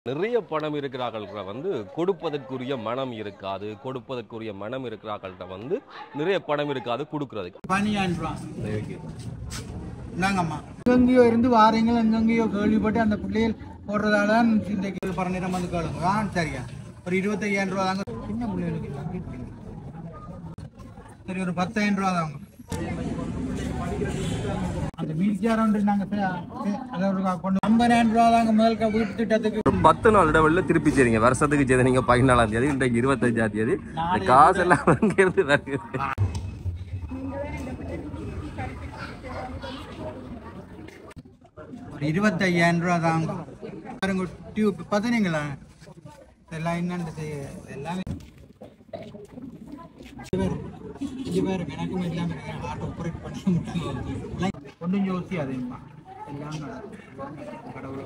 நிறைய பணம் இருக்கிறார்கள்ட்ட வந்து கொடுப்பதற்குரிய மனம் இருக்காது. கொடுப்பதற்குரிய மனம் இருக்கிறார்கள்ட்ட வந்து நிறைய பணம் இருக்காது கொடுக்கறதுக்கு. 12,000 ரூபா இந்தாங்கம்மா. எங்கெங்கயோ இருந்து வாரீங்க, எங்கெங்கயோ கேள்விப்பட்டு அந்த பிள்ளைகள் போடுறதால இந்த பரநிறம் வந்து கேளுங்க. சரியா ஒரு 25,000 ரூபா தாங்க. சின்ன பிள்ளைகளுக்கு சரி ஒரு 10,000 ரூபா தாங்க. அந்த மீட்சியாரம் நாங்கள் அதாவது கொண்டு 50,000 ரூபா தாங்க முதல் வீட்டு திட்டத்துக்கு. 10 நாள் இடைவெளியில் திருப்பி செய்றீங்க. வருஷத்துக்கு செய்த நீங்க 14ஆம் தேதி, இன்றைக்கு 25ஆம் தேதி. இந்த காசு எல்லாம் அங்கிருந்து வருது. 25,000 ரூபா தாங்க. பாருங்க டியூப் பார்த்தீங்களா, எல்லாம் என்னன்னு செய்ய எல்லாமே எனக்கும் எல்லாமே ஆட்டோ ஆப்ரேட் பண்ண முடியும். ஒன்றும் யோசி அதேமா எல்லாம் கடவுள்.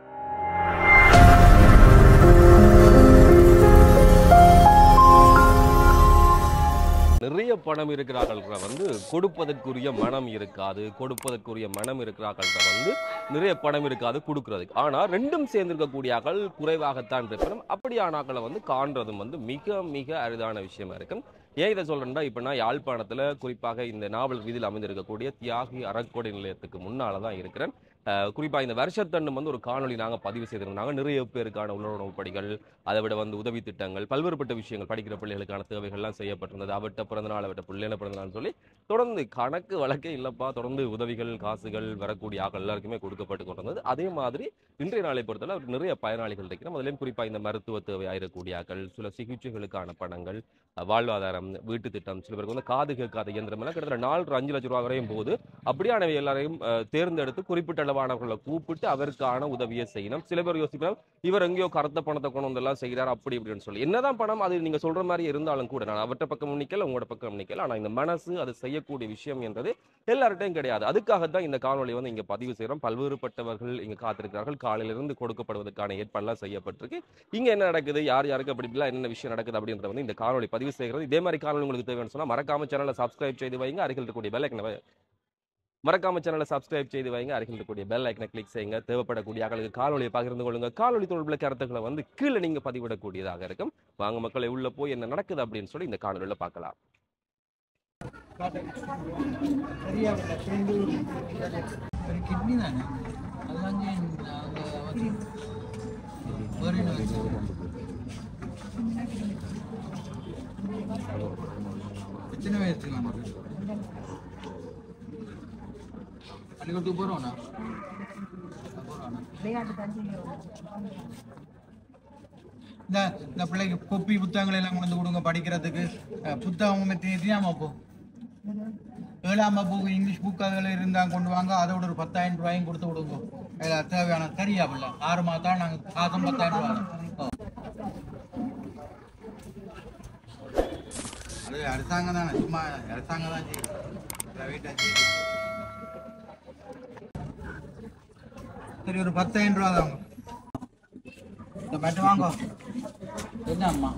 நிறைய பணம் இருக்கிறார்கள்ட்ட வந்து கொடுப்பதற்குரிய மனம் இருக்காது. கொடுப்பதற்குரிய மனம் இருக்கிறார்கள்ட்ட வந்து நிறைய பணம் இருக்காது கொடுக்கறதுக்கு. ஆனா ரெண்டும் சேர்ந்திருக்கக்கூடிய ஆக்கள் குறைவாகத்தான் இருப்பினும் அப்படியானாக்களை வந்து காண்றதும் வந்து மிக மிக அரிதான விஷயமா இருக்கும். ஏன் இதை சொல்றேன்னா, இப்ப நான் யாழ்ப்பாணத்துல குறிப்பாக இந்த நாவல் வீதியில் அமைந்திருக்கக்கூடிய தியாகி அறக்கொடை நிலையத்துக்கு முன்னாலதான் இருக்கிறேன். குறிப்பாக இந்த வருஷத்தண்டு வந்து ஒரு காணொலி நாங்கள் பதிவு செய்திருந்தாங்க. நிறைய பேருக்கான உணவு படிகள், அதை விட வந்து உதவி திட்டங்கள், பல்வேறுபட்ட விஷயங்கள், படிக்கிற பிள்ளைகளுக்கான தேவைகள்லாம் செய்யப்பட்டிருந்தது. அவட்ட பிறந்தநாள், அவட்ட பிள்ளைன பிறந்தநாள்னு சொல்லி தொடர்ந்து கணக்கு வழக்கே இல்லப்பா, தொடர்ந்து உதவிகள் காசுகள் வரக்கூடிய ஆக்கள் எல்லாருக்குமே கொடுக்கப்பட்டு கொண்டிருந்தது. அதே மாதிரி இன்றைய நாளை பொறுத்தவரை அவருக்கு நிறைய பயனாளிகள் இருக்கிறோம். அதுலேயும் குறிப்பாக இந்த மருத்துவ தேவையாயிருக்கக்கூடிய ஆக்கள், சில சிகிச்சைகளுக்கான பணங்கள், வாழ்வாதாரம், வீட்டு திட்டம், சில பேருக்கு வந்து காது கேட்காத இயந்திரம் எல்லாம் கிட்டத்தட்ட 4-5 லட்சம் ரூபா வரையும் போது. அப்படியானவை எல்லாரையும் தேர்ந்தெடுத்து குறிப்பிட்ட அளவானவர்களை கூப்பிட்டு அவருக்கான உதவியை செய்யணும். சில பேர் யோசிக்கலாம், இவர் எங்கேயோ கருத்த பணத்தை கொண்டு வந்தெல்லாம் செய்கிறார் அப்படி இப்படின்னு சொல்லி. என்னதான் பணம் அது நீங்க சொல்ற மாதிரி இருந்தாலும் கூட, நான் அவர்கிட்ட பக்கம் நிக்கல, உங்களோட பக்கம் நிக்கல. ஆனா இந்த மனசு அது செய்யக்கூடிய விஷயம் என்றது எல்லார்ட்டையும் கிடையாது. அதுக்காகத்தான் இந்த காணொலி வந்து இங்க பதிவு செய்யறோம். பல்வேறுபட்டவர்கள் இங்க காத்திருக்கிறார்கள். காலையிலிருந்து கொடுக்கப்படுவதற்கான ஏற்பாடுலாம் செய்யப்பட்டிருக்கு. இங்க என்ன நடக்குது, யார் யாருக்கு அப்படி என்ன விஷயம் நடக்குது அப்படின்றத வந்து இந்த காணொலி பதிவு செய்கிறது. இதே மாதிரி காணொலி உங்களுக்கு தேவைன்னு சொன்னா மறக்காம சேனலை சப்ஸ்கிரைப் செய்து வைங்க. அருகில் இருக்கக்கூடிய பெல் ஐக்கனை மறக்காம சேனலை சப்ஸ்கிரைப் செய்து வைங்க. அருகில் இருக்கக்கூடிய பெல் ஐக்கனை கிளிக் செய்யுங்க. தேவைப்படக்கூடிய ஆட்களுக்கு காணொலியை பகிர்ந்து கொள்ளுங்க. காணொலி தொடர்புல கருத்துக்களை வந்து கீழே நீங்க பதிவிடக்கூடியதாக இருக்கும். வாங்க மக்களை உள்ள போய் என்ன நடக்குது அப்படின்னு சொல்லி இந்த காணொலியில பார்க்கலாம். கிட்னி தானே எத்தனை வயசுக்கு நமக்கு பள்ளிக்கூடத்துக்கு போறோம்னா இந்த பிள்ளைக்கு கொப்பி புத்தகங்கள் எல்லாம் கொண்டு கொடுங்க படிக்கிறதுக்கு. புத்தகம் தெரியாம போ 7ஆம் வகுப்பு இங்கிலீஷ் புக் அதில் இருந்தால் கொண்டு வாங்க. அதோட ஒரு 10,000 ரூபாயும் கொடுத்து விடுங்க. தேவையான சரியா பிள்ளை 6 மாதம் நாங்கள் காசும் 10,000 ரூபா. அது அரசாங்கம் தானே, சும்மா அரசாங்கம் தான் செய்யும், பிரைவேட்டாக செய்யும். சரி ஒரு 10,000 ரூபா தாங்க. இந்த மட்டும் வாங்க. என்ன அம்மா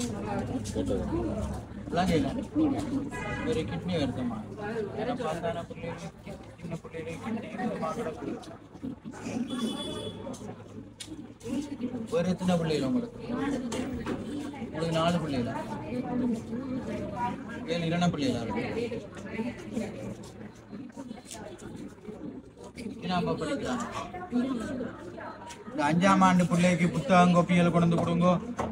எல்லாம் கேட்கலாம். ஒரு கிட்னி வருதும்மா. ஏன்னா பார்த்தான பிள்ளைகளுக்கு சின்ன பிள்ளைகளுக்கு கிட்னி வாங்குறது. ஒரு எத்தனை பிள்ளைகள் உங்களுக்கு? 4 பிள்ளைகளா? 7 2 பிள்ளைகளா? நம்ம படிக்கலாம். இந்த 5ஆம் ஆண்டு பிள்ளைக்கு புத்தகம் கோப்பிகள் கொண்டு வந்து கொடுங்க.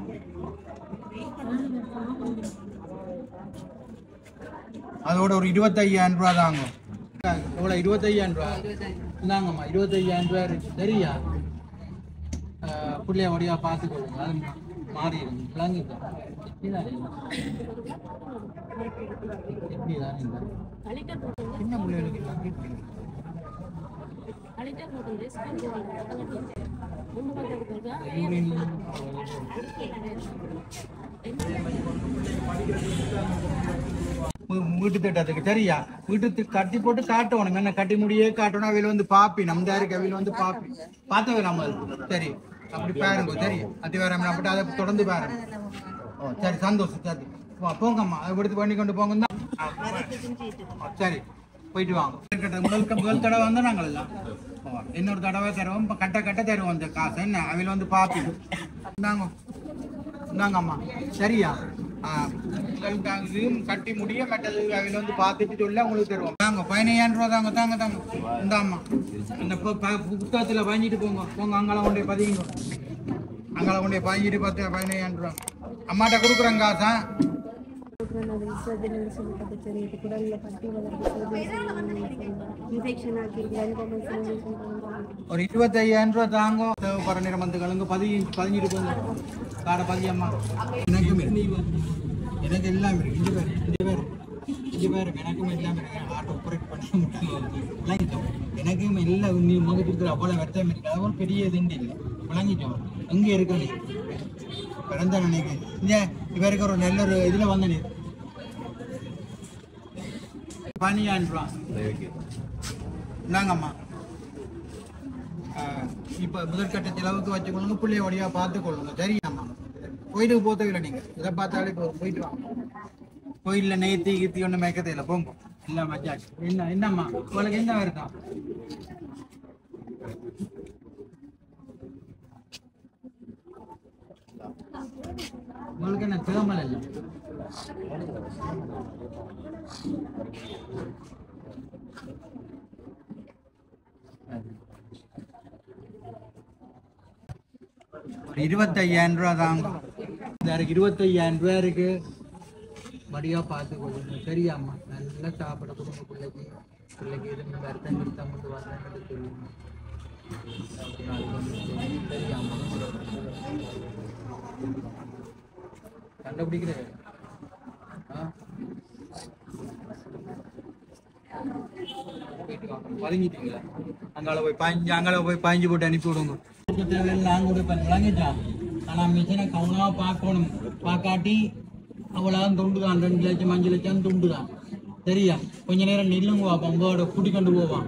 அதோட ஒரு 25,000 ரூபா தாங்க. எவ்வளோ 25,000 ரூபா இந்தாங்கம்மா. 25,000 ரூபா இருக்கு சரியா? பிள்ளைய ஒடியா பார்த்துக்கொள்ளுங்க. அது மாறிடுங்க. விளங்குங்க. கிட்னி தானே சின்ன பிள்ளைகளுக்கு வீட்டு திட்டத்துக்கு சரியா? வீட்டுக்கு கட்டி போட்டு காட்டணும். என்ன கட்டி முடியே காட்டணும். அவையில் வந்து பாப்பி நம்ம இருக்கு. அவையில் வந்து பாப்பி பார்த்தவை நம்ம சரி அப்படி பாருங்க சரி. அது வேற அப்படி அதை தொடர்ந்து பாருங்க. ஓ சரி சந்தோஷம். சரி போங்கம்மா. அதை எடுத்து பண்ணி கொண்டு போங்க. சரி போயிட்டு வாங்க. முதல் தடவை வந்து நாங்கள் எல்லாம் இன்னொரு தடவை தருவோம். இப்போ கட்ட கட்ட தருவோம் அந்த காசை. என்ன அவையில் வந்து பார்ப்பீங்க. இந்தாங்க இந்தாங்கம்மா. சரியா? உங்களுக்கு இதையும் கட்டி முடிய மற்றது அவையில் வந்து பார்த்துட்டு சொல்ல உங்களுக்கு தருவோம். தாங்க 15,000 ரூபா தாங்க. தாங்க தாங்க இந்தாம்மா. அந்த புத்தகத்தில் வாங்கிட்டு போங்க. போங்க அங்கால கொண்டே பதிங்க. அங்கால கொண்டே பதிஞ்சிட்டு 15,000 ரூபா அம்மாட்ட கொடுக்குறேன் காசா. ஒரு 25,000 ரூபா தாங்க. தேவைப்படுற நிறமந்துகளுங்க 15 போங்க. காடை பதியம்மா. எனக்கு எல்லாம் இருக்கு. இங்கே பேர் எனக்கும் எல்லாம் இருக்கு. ஆட்டோ ஆப்ரேட் பண்ண முடியும். எனக்கும் எல்லாம் நீ முகத்துக்கு அவ்வளோ வருத்தம் இருக்கு. அவ்வளோ பெரிய இதுண்டு இல்லை. விளங்கிட்டோம். எங்கே இருக்கு நீ பிறந்த நினைக்கு இங்கே இவருக்கு ஒரு நல்ல ஒரு இதில் வந்த நீ 15,000 ரூபா இந்தாங்கம்மா. இப்போ முதற்கட்ட செலவுக்கு வச்சுக்கொள்ளுங்க. பிள்ளைய வழியாக பார்த்துக்கொள்ளுங்க. சரியாம்மா? கோயிலுக்கு போத்தவில்லை நீங்கள். இதை பார்த்தாலே போயிட்டு வாங்க. கோயிலில் நெய்த்தி கீத்தி ஒன்றும் மேய்க்கதே இல்லை. போங்க. இல்லை மச்சாச்சு. என்னம்மா உங்களுக்கு என்ன வருதா? உங்களுக்கு என்ன தேமல் இல்லை? ஒரு 25,000 ரூபா தாங்க. இருக்கு 25,000 ரூபா இருக்கு. மடியா பார்த்து கொள்ளுங்க. சரியாம்மா? நல்லா சாப்பிட கொடுங்க. பிள்ளைக்கு எதுவும் வருத்தம் கிருத்தம் கொண்டு வரேன்னு சொல்லுங்க. சரியாம்மா? கண்டுபிடிக்கிறேன். பதுங்கிட்டீங்களா? அங்கால போய் பாய்ஞ்சு போட்டு அனுப்பி விடுங்க. நாங்கள் கொடுப்பேன். விளங்கிட்டான். ஆனால் மிஷினை கவனமாக பார்க்கணும். பார்க்காட்டி அவ்வளோதான் துண்டு தான். 2 லட்சம் 5 லட்சம் துண்டு தான். சரியா? கொஞ்ச நேரம் நில்லுங்க பார்ப்போம். உங்களோட கூட்டி கொண்டு போவான்.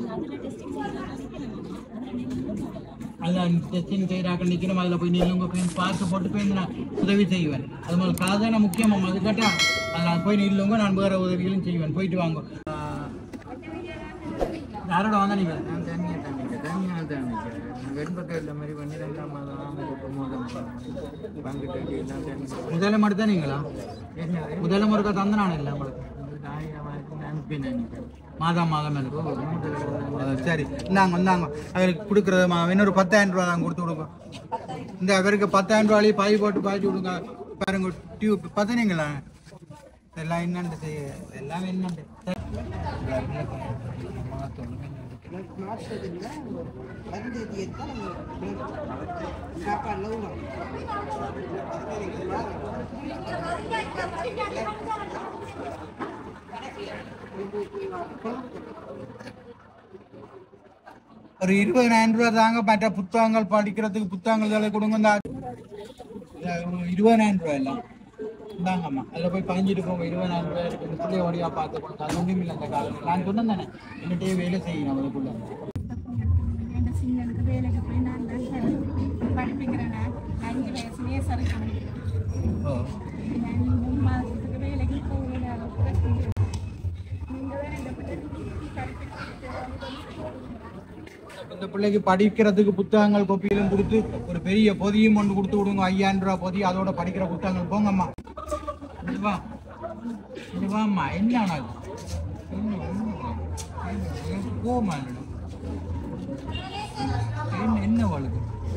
அதான் டெஸ்டிங் செய்கிறாக்க நிற்கணும். அதில் போய் நில்லுங்க. போய் பார்த்து போட்டு போய் நான் உதவி செய்வேன். அது மாதிரி காசு தான் முக்கியமாக. அது கேட்டால் அதில் போய் நில்லுங்க. நான் வேறு உதவிகளும் செய்வேன். போயிட்டு வாங்க. யாரோட வாங்க நீங்கள்? நான் தனியாக தான் வெண்பக்கம் இந்த மாதிரி பண்ணி 2ஆம் மாதம் முதல்ல மட்டும் தான் நீங்களா? முதல்ல முறைக்கா தந்து நான் இல்லை உங்களுக்கு மாதம் சரி. இந்தாங்க அவருக்கு கொடுக்குறது இன்னொரு 10,000 ரூபா தான் கொடுத்து விடுங்க. இந்த அவருக்கு 10,000 ரூபாய் பாய் போட்டு பாய்ச்சி விடுங்க. பாருங்க டியூப் பார்த்தீங்களா? எல்லாம் என்னண்டு செய்ய எல்லாம் என்னண்டு ஒரு 20,000 ரூபா தாங்க. மற்ற புத்தகங்கள் படிக்கிறதுக்கு புத்தகங்கள் கொடுங்க. இந்த 20,000 ரூபாய் எல்லாம் இந்தாங்கம்மா. அதில் போய் பாஞ்சிட்டு போங்க. 20,000 ரூபாய் இருக்கு. பிள்ளைய வழியாக பார்த்து கொடுங்க. அது ஒன்றும் இல்லை. அந்த காலம் நான் சொன்னேன் தானே என்னட்டே வேலை செய்யணும். அதுக்குள்ள வேலைக்கு போய் நான் படிப்பிக்கிறேன். 5 வயசுலேயே சறுக்கணும். 3 மாதத்துக்கு வேலைக்கு போகணும். இந்த பிள்ளைக்கு படிக்கிறதுக்கு புத்தகங்கள் கொப்பியிலும் கொடுத்து ஒரு பெரிய பொதியும் ஒன்று கொடுத்து விடுங்க. 5,000 ரூபா பொதி. அதோட படிக்கிற புத்தகங்கள் போங்கம்மா. இதுவாம்மா என்ன போமா என்ன வாழ்க்கை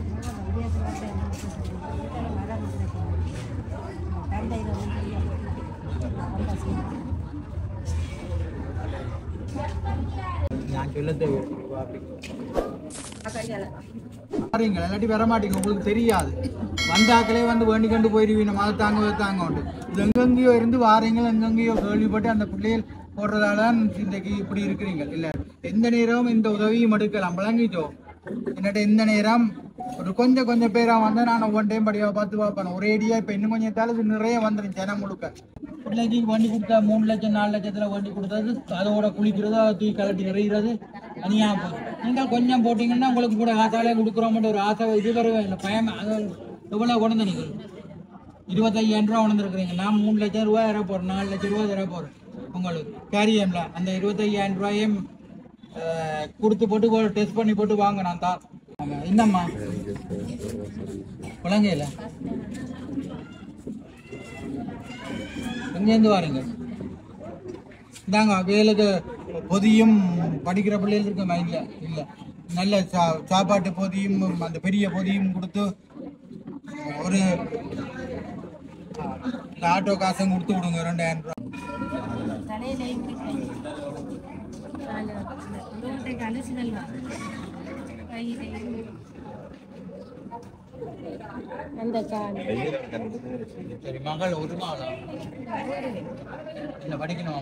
நான் சொல்ல இல்லாட்டி வர மாட்டீங்க. உங்களுக்கு தெரியாது. வந்தாக்களே வந்து வேண்டி கண்டு போயிருவீங்க. மத தாங்க உண்டு. இது எங்கெங்கேயோ இருந்து வாரீங்க. எங்கெங்கேயோ கேள்விப்பட்டு அந்த பிள்ளைகள் போடுறதால தான் இன்றைக்கு இப்படி இருக்கிறீங்க. இல்லை எந்த நேரமும் இந்த உதவியும் எடுக்கலாம். விளங்கிட்டோம். என்னட்ட எந்த நேரம் ஒரு கொஞ்சம் பேராக வந்தால் நான் ஒவ்வொரு டைம் படியாக பார்த்து பார்ப்பேன். ஒரேடியாக இப்போ இன்னும் கொஞ்சம் தாலும் நிறைய வந்துடும். ஜனம் முழுக்க பிள்ளைக்கு வண்டி கொடுத்தா 3 லட்சம் 4 லட்சத்தில் வண்டி கொடுத்தது. அதோட குளிக்கிறது, அதை தூக்கி கலட்டி நிறைகிறது தனியாக போகும். நீங்கள் கொஞ்சம் போட்டிங்கன்னா உங்களுக்கு கூட ஆசாலே கொடுக்குறோம்ன்ற ஒரு ஆசை இது வருவே இல்லை. பயம் அது எவ்வளோ கொண்டு நீங்கள் 25,000 ரூபா கொண்டுருக்குறீங்க. நான் 3 லட்சம் ரூபாய் தர போகிறேன். 4 லட்சம் ரூபா தர போகிறேன் உங்களுக்கு கேரியமில். அந்த 25,000 ரூபாயும் கொடுத்து போட்டு டெஸ்ட் பண்ணி போட்டு வாங்க நான் தான். என்னம்மா குழந்தையில எங்கேருந்து வாருங்க? இந்தாங்க வேலுக்கு பொதியும் படிக்கிற பிள்ளைகள் இருக்குமா? இல்லை இல்லை, நல்ல சாப்பாட்டு பொதியும் அந்த பெரிய பொதியும் கொடுத்து ஒரு ஆட்டோ காசும் கொடுத்து விடுங்க 2000 ரூபா. சரி மகள் ஒரு நாளா இல்லை படிக்கணும்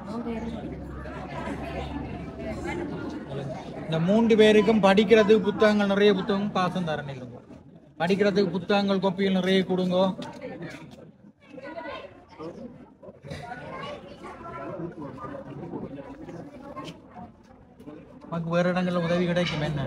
இந்த 3 பேருக்கும் படிக்கிறதுக்கு புத்தகங்கள் நிறைய புத்தகம் காசும் தரணும் இல்லைங்க. படிக்கிறதுக்கு புத்தகங்கள் கோப்பிகள் நிறைய கொடுங்க. நமக்கு வேறு இடங்களில் உதவி கிடைக்கும் என்ன?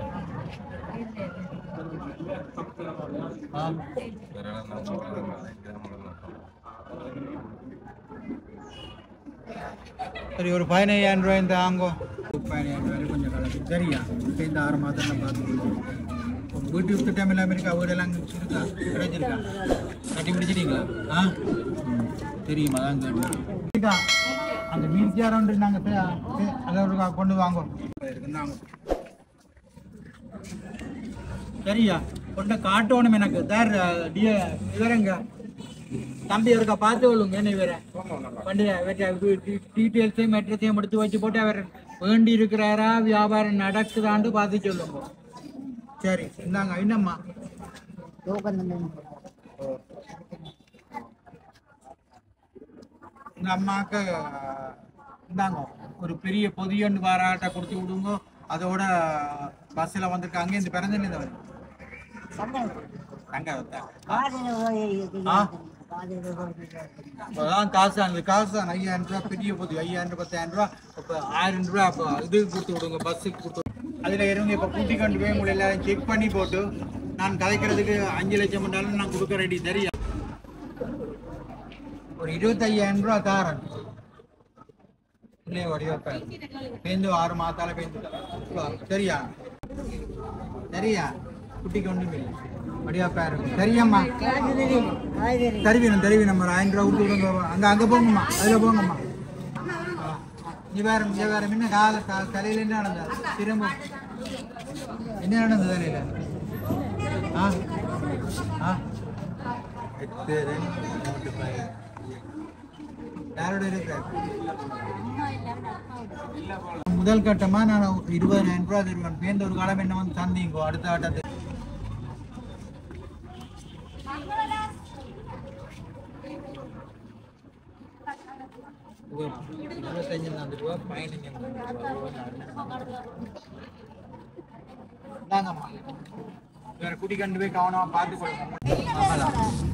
சரி ஒரு 15,000 ரூபாய் இந்த ஆங்கோ. 15,000 ரூபாய் கொஞ்சம் கலக்கு சரியா? இந்த 6 மாதம் பார்த்து வீட்டு விட்டு டைம் இல்லாமல் இருக்கா? வீடெல்லாம் இருக்கா? கிடைச்சிருக்கா? கட்டி பிடிச்சிட்டீங்களா? தெரியுமா? தான் கேட்டா அந்த மீன்காரன் நாங்கள் அதை கொண்டு வாங்குவோம். சரியா? கொண்ட காட்டணும் எனக்கு விவரங்க தம்பி அவருக்கா பார்த்து கொள்ளுங்க. என்ன வேற டீட்டெயில்ஸையும் மெட்ரஸையும் எடுத்து வச்சு போட்டு அவர் வேண்டி இருக்கிறாரா வியாபாரம் நடக்குதான்னு பார்த்து சொல்லுங்க. சரி இந்தாங்க. என்னம்மா இந்த அம்மாவுக்கு இந்தாங்க ஒரு பெரிய பொதியொன்று வாராட்டை கொடுத்து விடுங்க. அதோட பஸ்ஸில் வந்திருக்காங்க. அங்கேருந்து பிறந்தது வருது காசு அந்த காசு 5,000 ரூபா பெரிய பொதி 5,000 10,000 ரூபா. இப்போ 1000 ரூபா அப்போ இது கொடுத்து விடுங்க பஸ்ஸுக்கு கொடுத்து. அதில் இருங்க இப்போ கூட்டி கொண்டு போய் உங்களை எல்லாரும் செக் பண்ணி போட்டு நான் கதைக்கிறதுக்கு 5 லட்சம் பண்ணாலும் நான் கொடுக்க ரெடி. சரியா? ஒரு 25,000 ரூபா தாரன் இல்லையே வடிவப்பேன் பேந்து 6 மாதத்தால பேந்து. சரியா? சரியா? குட்டி கொண்டு வடிவா பேரு. சரியாம்மா? தருவீனம் தருவீனம். ஒரு 1000 ரூபா விட்டு விடுங்க. அங்கே போங்கம்மா. அதில் போங்கம்மா. நீ வேற என்ன தலையில என்ன நடந்தது? திரும்ப என்ன நடந்தது தலையில? யாரோட இருக்கிற? முதல் கட்டமா நான் 20,000 ரூபா தருவேன். பேருந்து ஒரு காலம் என்ன வந்து தந்தீங்கோ. அடுத்த ஆட்டத்தை வேற குடி கண்டு போய் கவனமா பார்த்துக்கொள்ளுங்க.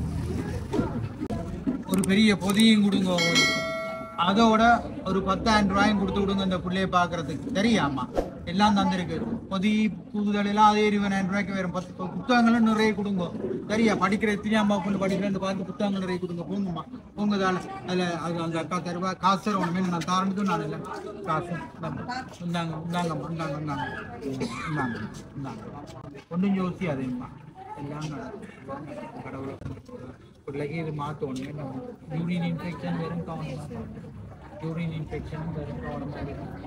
ஒரு பெரிய பொதியும் கொடுங்க. அதோட ஒரு 10,000 ரூபாயும் கொடுத்து விடுங்க இந்த பிள்ளைய பார்க்கறதுக்கு. தெரியாமா? எல்லாம் தந்திருக்கு. பொதி கூடுதல் எல்லாம் அதே 20,000 ரூபாய்க்கு வரும். 10 புத்தகங்களும் நிறைய கொடுங்க. சரியா? படிக்கிற எத்தனையாம்பா பொண்ணு படிக்கிறேன் பார்த்து புத்தகங்கள் நிறைய கொடுங்க. போங்கம்மா போங்க. அதில் அது அந்த அக்கா தருவா காசு தர ஒன்றுமே நான் தாரணுக்கு நான் இல்லை காசு இந்தாங்க இந்தாங்கம்மா இந்தாங்க இந்தாங்க இந்தாங்க இந்தாங்க ஒன்றும் யோசி அதேம்மா எல்லாம் கடவுளை பிள்ளைக்கு இது மாற்றணும். என்ன யூரின் இன்ஃபெக்ஷன் வெறும் கவனமாக யூரின் இன்ஃபெக்ஷனும் வெறும் கவனமாக இருக்கும்.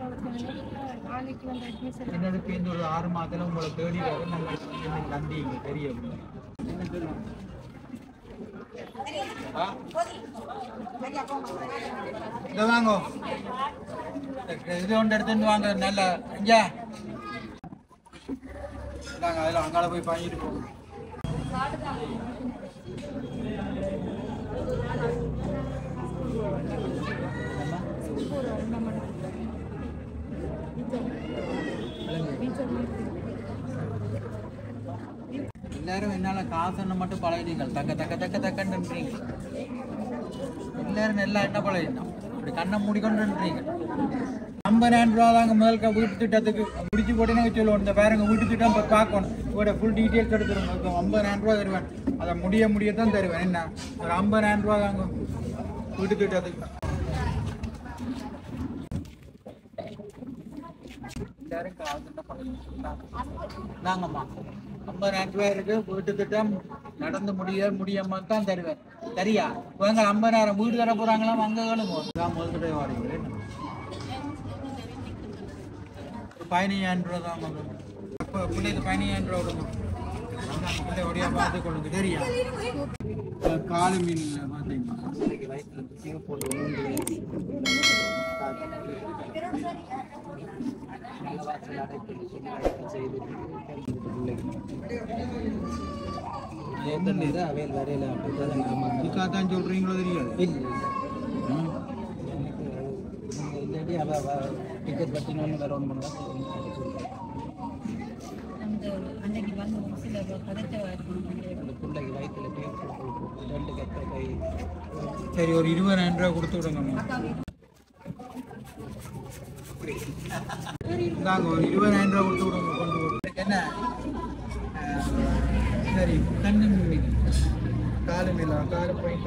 என்னது பேருந்து ஒரு 6 மாதத்துல உங்களை தேடி வர நல்ல தந்திங்க. தெரிய இதை வாங்க. இது ஒன்று எடுத்துட்டு வாங்க. நல்ல ஐயா நாங்கள் அதில் அங்கால போய் வாங்கிட்டு போவோம். எல்லாரும் என்னால காசுன்னு மட்டும் பழகிட்டீங்க. தக்க தக்க தக்க தக்கன்றீங்க. எல்லாரும் நல்லா என்ன பழகிட்டோம். அப்படி கண்ணை மூடிக்கொண்டுன்றீங்க. 50,000 ரூபா தாங்க முதல்ல வீட்டு திட்டத்துக்கு முடிச்சு போட்டேன்னு சொல்லுவோம். இந்த பேருங்க வீட்டு திட்டம் இப்போ பார்க்கணும். இதோட ஃபுல் டீட்டெயில்ஸ் எடுத்துருங்க. 50,000 ரூபா தருவேன். அதை முடியத்தான் தருவேன். என்ன ஒரு 50,000 ரூபா தாங்க வீட்டு திட்டத்துக்கு. எல்லாரும் நாங்கம்மா 50,000 ரூபாய் இருக்கு. வீட்டு திட்டம் நடந்து முடியாம தான் தருவேன். சரியா? இவங்க 50,000 வீடு தர போறாங்களா? அங்க வேணுமோ முதல் தடவை வாடகை 15,000 ரூபா தான் வந்து பிள்ளைக்கு 15,000 ரூபா விடுங்க. பிள்ளையோடைய பார்த்து கொள்ளுங்க. சரியா? காலு மீன் பார்த்தீங்கன்னா வயிற்றுல போட்டு இதுக்காகத்தான் சொல்றீங்களோ தெரியாது. டிக்கெட் பட்டினு வேற ஒன்று பண்ணா அன்னைக்கு வந்து சில கதைத்த பிள்ளைக்கு வயிற்றுல ரெண்டு கத்தை கை. சரி, ஒரு 20,000 ரூபா கொடுத்து விடுங்க. இந்தாங்க ஒரு 20,000 ரூபா கொடுத்து விடுங்க. கொண்டு போட்டு என்ன சரி கண்ணு மீன் காலு மேல காலு போய்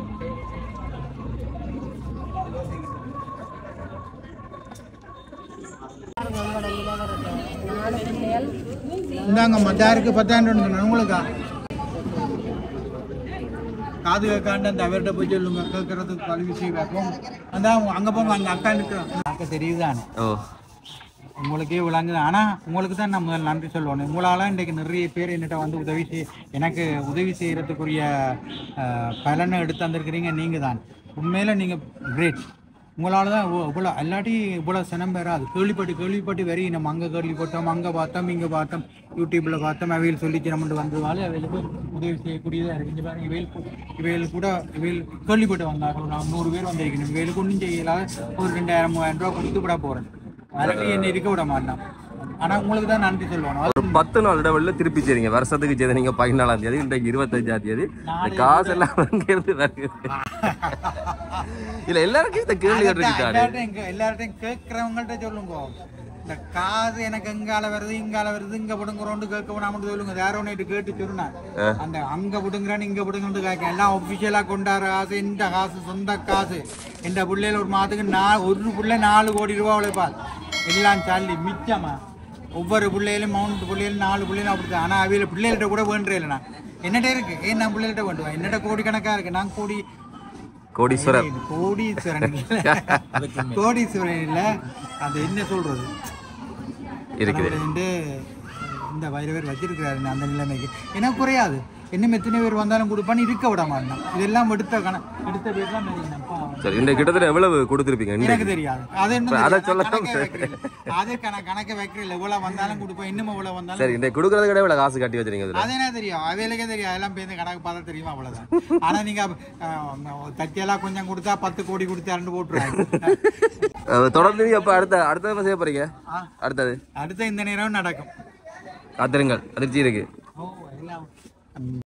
இந்தாங்க மத்தாருக்கு 10,000 உங்களுக்கா காது கேட்காண்டு அந்த அவர்கிட்ட போய் சொல்லுங்க. கேட்கறதுக்கு கல்வி செய்வோம். அந்த அங்கே போங்க, அங்கே அக்கா நிற்கிறோம். தெரியுதானே உங்களுக்கே விளங்குது. ஆனால் உங்களுக்கு தான் நான் முதல் நன்றி சொல்லணும். உங்களால் இன்றைக்கு நிறைய பேர் என்னட்ட வந்து எனக்கு உதவி செய்கிறதுக்குரிய பலனை எடுத்து வந்திருக்கிறீங்க. நீங்கள் தான் உண்மையில் நீங்கள் கிரேட். உங்களால் தான் இவ்வளோ இல்லாட்டி இவ்வளோ சினம் பெறாது. கேள்விப்பட்டு வெறி நம்ம அங்கே கேள்விப்பட்டோம், அங்கே பார்த்தோம், இங்கே பார்த்தோம், யூடியூப்பில் பார்த்தோம், அவையில் சொல்லிச்சு நம்மட்டு வந்ததால அவைகளுக்கு உதவி செய்யக்கூடியதாக இருக்குது. பாருங்க, இவைகள் கூட கேள்விப்பட்டு வந்தார்கள். நான் 100 பேர் வந்திருக்கணும். இவைகளுக்கு ஒன்றும் செய்யலாத ஒரு 2,000-3,000 ரூபா கொடுத்து விட போகிறேன். அதுக்கு என்ன இருக்க விட மாட்டான். ஆனால் உங்களுக்கு தான் நன்றி சொல்லணும். ஒரு 10 நாள் இடைவெளியில் திருப்பி சரிங்க. வருஷத்துக்கு செய்த நீங்கள் 14ஆம் தேதி, இன்றைக்கு 25ஆம் தேதி. காசு எல்லாம் அங்கேருந்து வருது. இல்லை எல்லாருக்கும் இந்த கேள்வி கேட்டுருக்காரு. எல்லார்ட்டையும் கேட்குறவங்கள்ட்ட சொல்லுங்க. இந்த காசு எனக்கு எங்கால வருது, இங்கால வருது, இங்கே விடுங்குறோன்னு கேட்க வேணாம்னு சொல்லுங்க. யாரோ நைட்டு கேட்டு சொன்னா அந்த அங்கே விடுங்குறேன்னு இங்கே விடுங்கன்னு கேட்க எல்லாம் ஒஃபிஷியலாக கொண்டாடுற காசு. இந்த காசு சொந்த காசு. இந்த பிள்ளையில ஒரு மாதத்துக்கு ஒரு பிள்ளை 4 கோடி ரூபா உழைப்பாள். எல்லாம் சாலி மிச்சமா. ஒவ்வொரு பிள்ளையிலும் மவுண்ட் பிள்ளைகளும் 4 பிள்ளைகளும் அப்படித்தான். ஆனால் அவையில் பிள்ளைகள்கிட்ட கூட வேண்டே இல்லைண்ணா. என்னட்டே இருக்கு. ஏன் நான் பிள்ளைகிட்ட வேண்டுவேன்? என்னட்ட கோடிக்கணக்காக இருக்கு. நான் கோடீஸ்வரன் இல்லை. அது என்ன சொல்றது இருக்குது. இந்த வைரவர் வச்சிருக்கிறாரு அந்த நிலைமைக்கு. எனக்கு குறையாது. இன்னும் எத்தனை பேர் வந்தாலும் கொடுப்பான்னு இருக்க விட மாட்டேன். இதெல்லாம் எடுத்த பேர் தான் சரி. இந்த கிட்டத்தட்ட எவ்வளவு கொடுத்துருப்பீங்க? எனக்கு தெரியாது. அது கணக்கு வைக்கிறேன். எவ்வளவு வந்தாலும் கொடுப்பேன். இன்னும் எவ்வளவு வந்தாலும் சரி. இந்த கொடுக்கறது கூட எவ்வளவு காசு கட்டி வச்சிருக்கீங்க? அது என்ன தெரியும்? அவையிலக்கே தெரியும். அதெல்லாம் பேருந்து கணக்கு பார்த்தா தெரியுமா? அவ்வளவுதான். ஆனா நீங்க தட்டியெல்லாம் கொஞ்சம் கொடுத்தா 10 கோடி கொடுத்து 2 போட்டுருவாங்க. தொடர்ந்து அப்ப அடுத்த செய்ய போறீங்க? அடுத்த இந்த நேரம் நடக்கும். காத்திருங்கள். அதிர்ச்சி இருக்கு.